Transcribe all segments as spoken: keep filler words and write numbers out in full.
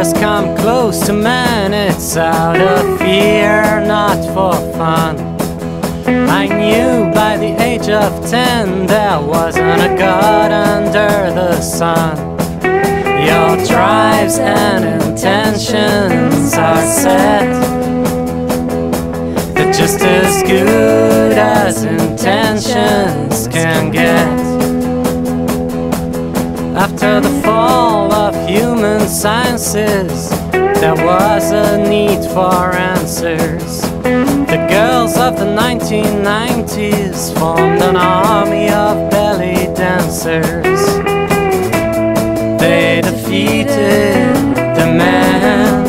just come close to man, it's out of fear, not for fun. I knew by the age of ten there wasn't a God under the sun. Your drives and intentions are set, they're just as good as intentions can get. After the fall of human sciences, there was a need for answers. The girls of the nineteen nineties formed an army of belly dancers. They defeated the man.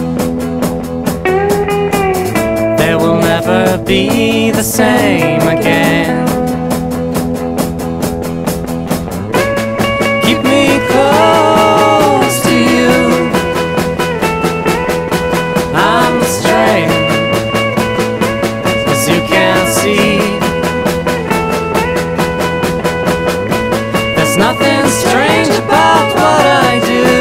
They will never be the same again. Keep me close to you, I'm straying, as you can see. There's nothing strange about what I do,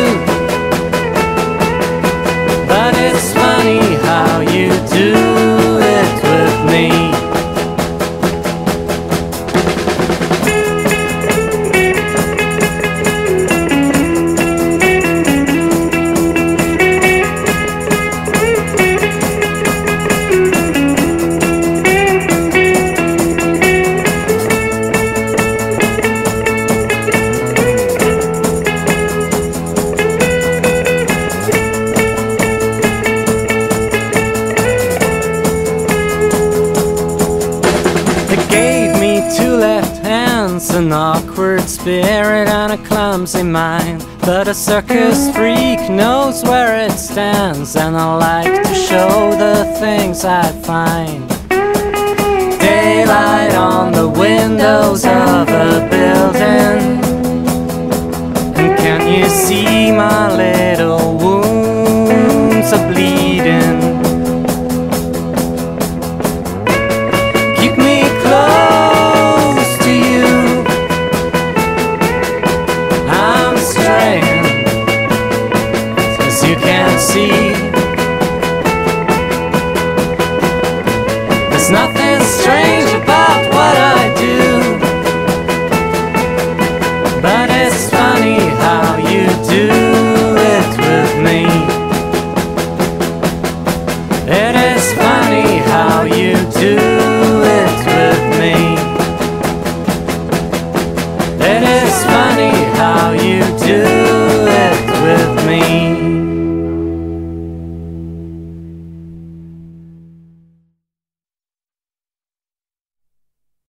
but it's funny how you do it with me. An awkward spirit and a clumsy mind, but a circus freak knows where it stands, and I like to show the things I find. Daylight on the windows of a building, and can you see my little wounds are bleeding? Keep me close to you, as you can see. There's nothing strange about what I do, but it's funny how you do it with me. It is funny how you do it with me. It is funny how you do